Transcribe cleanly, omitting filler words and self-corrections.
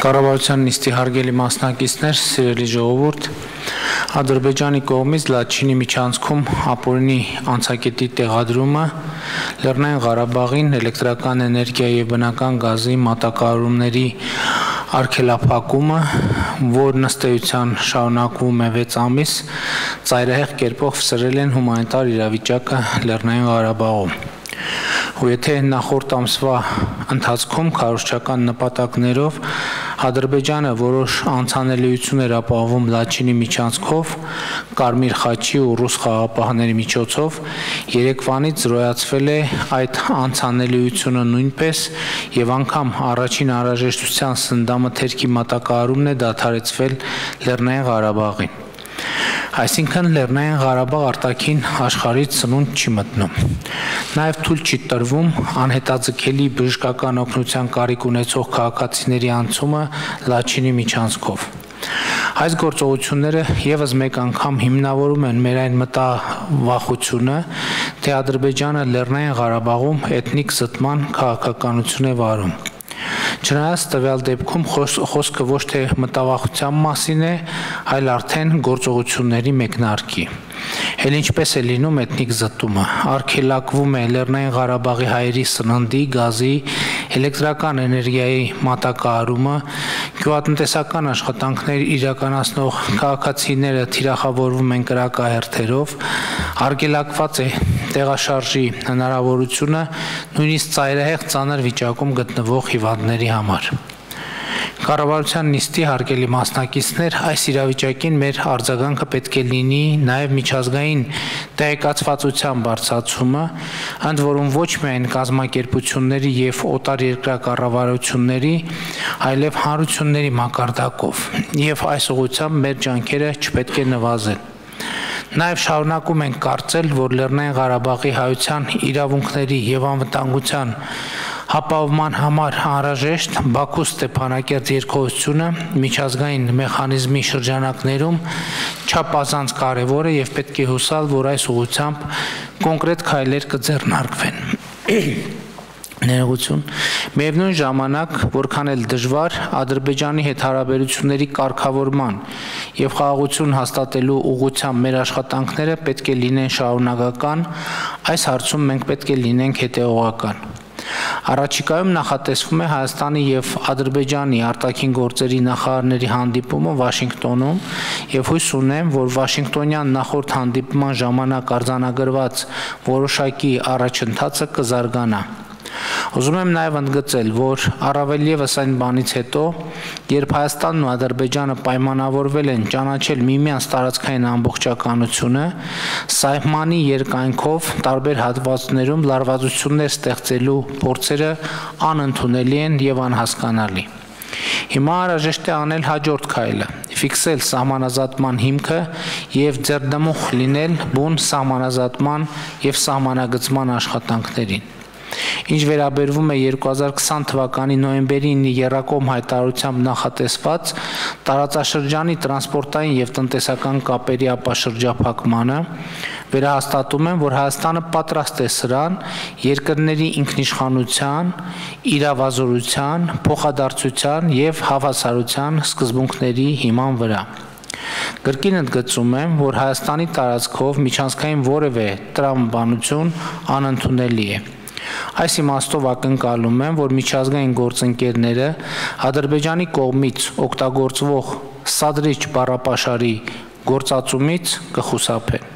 Կառավարության նիստի հարգելի մասնակիցներ, սիրելի ժողովուրդ, Ադրբեջանի կողմից Լաչինի միջանցքում ապօրինի անցակետի տեղադրումը, Լեռնային Ղարաբաղին էլեկտրական էներգիայի և բնական գազի մատակարարումների արգելափակումը, որն ըստ էության շարունակվում է 6 ամիս, ծայրահեղ կերպով սրել են հումանիտար իրավիճակը Լեռնային Ղարաբաղում։ Ու եթե նախորդ ամսվա ընթացքում քարոզչական նպատակներով Ադրբեջանը որոշ անցանելիություն էր ապահովում Լաչինի միջանցքով, Կարմիր խաչի ու ռուս խաղապահների միջոցով, երեկվանից զրոյացվել է այդ անցանելիությունը նույնպես եւ անգամ առաջին անհրաժեշտության սննդամթերքի մատակարարումն է դադարեցվել Լեռնային Ղարաբաղին։ Այսինքն Լեռնային Ղարաբաղ արտաքին աշխարհից սնունդ չի մտնում։ Նաև թույլ չի տրվում անհետաձգելի բժշկական օգնության կարիք ունեցող քաղաքացիների անցումը Լաչինի միջանցքով։ Այս գործողությունները եւս մեկ անգամ հիմնավորում են մեր այն մտավախությունը, թե Ադրբեջանը Լեռնային Ղարաբաղում էթնիկ զտման քաղաքականություն է վարում։ Չնայած տվյալ դեպքում խոսքը ոչ թե մտավախության մասին է, այլ արդեն գործողությունների մեկնարկի։ Էլ ինչպես է լինում էթնիկ զտումը, արգելակվում է Լեռնային Ղարաբաղի հայերի սննդի, գազի, էլեկտրական էներգիայի մատակարարումը, գյուղատնտեսական աշխատանքներ իրականացնող քաղաքացիները թիրախավորվում են կրակահերթերով, արգելակված է տեղաշարժի հնարավորությունը նույնիսկ ծայրահեղ ծանր վիճակում գտնվող հիվանդների համար։ Կառավարության նիստի հարգելի մասնակիցներ, այս իրավիճակին մեր արձագանքը պետք է լինի նաև միջազգային տեղեկացվածության բարձրացումը, ընդ որում ոչ միայն կազմակերպությունների եւ օտար երկրի կառավարությունների, այլև հանրությունների մակարդակով, եւ այս ուղղությամբ մեր ջանքերը չպետք է նվազեն։ Նաև շարունակում ենք կարծել, որ Լեռնային Ղարաբաղի հայության իրավունքների եւ անվտանգության ապահովման համար անհրաժեշտ Բաքու Ստեփանակերտ երկխոսությունը միջազգային մեխանիզմի շրջանակներում չափազանց կարևոր է եւ պետք է հուսալ, որ այս ուղղությամբ կոնկրետ քայլեր կձեռնարկվեն։ Ներողություն։ Միևնույն ժամանակ, որքան էլ դժվար Ադրբեջանի հետ հարաբերությունների կարգավորման եւ խաղաղություն հաստատելու ուղղությամբ մեր աշխատանքները պետք է լինեն շարունակական, այս հարցում մենք պետք է լինենք հետեւողական։ Առաջիկայում նախատեսվում է Հայաստանի եւ Ադրբեջանի արտաքին գործերի նախարարների հանդիպումը Վաշինգտոնում եւ հույս ունեմ, որ Վաշինգտոնյան նախորդ հանդիպման ժամանակ արձանագրված որոշակի առաջընթացը կզարգանա։ Ուզում եմ նաև ընդգծել, որ առավել ևս այն բանից հետո, երբ Հայաստանն ու Ադրբեջանը պայմանավորվել են ճանաչել միմյանց տարածքային ամբողջականությունը, սահմանի երկայնքով տարբեր հատվածներում լարվածություններ ստեղծելու փորձերը անընդունելի են եւ անհասկանալի։ Հիմա անհրաժեշտ է անել հաջորդ քայլը՝ ֆիքսել սահմանազատման հիմքը եւ ձեռնամուխ լինել բուն սահմանազատման եւ սահմանագծման աշխատանքներին։ Ինչ վերաբերվում է 2020 թվականի նոյեմբերին եռակողմ հայտարարությամբ նախատեսված տարածաշրջանի տրանսպորտային եւ տնտեսական կապերի ապաշրջափակմանը, վերահաստատում եմ, որ Հայաստանը պատրաստ է սրան երկրների ինքնիշխանության, իրավազորության, փոխադարձության եւ հավասարության սկզբունքների հիման վրա։ Կրկին ընդգծում եմ, որ Հայաստանի տարածքով միջանցքային որևէ տրամաբանություն անընդունելի է։ Այս իմաստով ակնկալում եմ, որ միջազգային գործընկերները Ադրբեջանի կողմից օգտագործվող սադրիչ բառապաշարի գործածումից կխուսափեն։